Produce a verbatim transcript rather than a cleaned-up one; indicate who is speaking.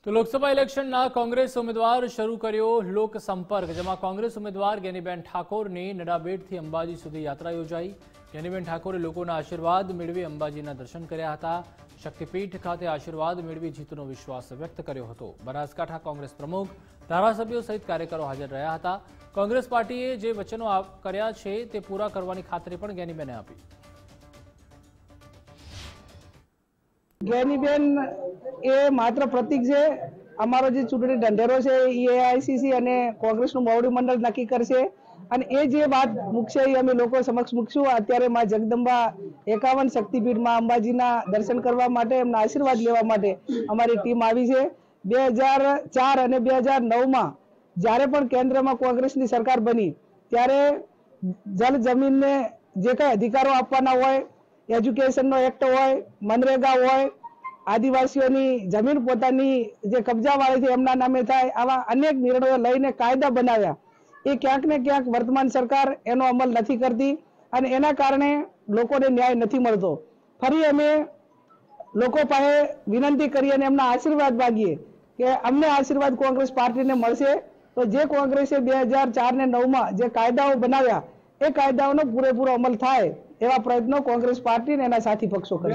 Speaker 1: तो लोकसभा इलेक्शनના કોંગ્રેસ ઉમેદવાર શરૂ કર્યો લોક સંપર્ક, જેમાં કોંગ્રેસ ઉમેદવાર જ્ઞાનીબેન ઠાકોરની નડાબેટથી અંબાજી સુધી યાત્રા યોજાઈ। જ્ઞાનીબેન ઠાકોરે લોકોના આશીર્વાદ મેળવી અંબાજીના દર્શન કર્યા હતા। શક્તિપીઠ ખાતે આશીર્વાદ મેળવી જીતનો વિશ્વાસ વ્યક્ત કર્યો હતો। બનાસકાંઠા કોંગ્રેસ પ્રમુખ, ધારાસભ્યો સહિત કાર્યકરો હાજર રહ્યા હતા। કોંગ્રેસ પાર્ટીએ જે વચનો કર્યા છે તે પૂરા કરવાની ખાતરી પણ જ્ઞાનીબેને આપી।
Speaker 2: જ્ઞાનીબેન એ માત્ર પ્રતીક છે। અમારો જે ચૂંટણી ઢંઢેરો છે એ એઆઈસીસી અને કોંગ્રેસનું મોવડી મંડળ નક્કી કરશે અને એ જે વાત મૂકશે એ અમે લોકો સમક્ષ મૂકશું। અત્યારે માં જગદંબા એકાવન શક્તિપીઠમાં અંબાજીના દર્શન કરવા માટે, એમના આશીર્વાદ લેવા માટે અમારી ટીમ આવી છે। બે હજાર ચાર અને બે હજાર નવમાં જ્યારે પણ કેન્દ્રમાં કોંગ્રેસની સરકાર બની ત્યારે જલ જમીનને જે કંઈ અધિકારો આપવાના હોય, એજ્યુકેશનનો એક્ટ હોય, મનરેગા હોય, આદિવાસીઓની જમીન પોતાની જે કબજાવાળી છે એમના નામે થાય, આવા અનેક નિર્ણયો લઈને કાયદા બનાવ્યા। એ ક્યાંક ને ક્યાંક વર્તમાન સરકાર એનો અમલ નથી કરતી અને એના કારણે લોકોને ન્યાય નથી મળતો। ફરી અમે લોકો પાસે વિનંતી કરી અને એમના આશીર્વાદ માગીએ કે અમને આશીર્વાદ કોંગ્રેસ પાર્ટીને મળશે તો જે કોંગ્રેસે બે હજાર ચાર ને નવમાં જે કાયદાઓ બનાવ્યા એ કાયદાઓનો પૂરેપૂરો અમલ થાય એવા પ્રયત્નો કોંગ્રેસ પાર્ટી અને એના સાથી પક્ષો કરે।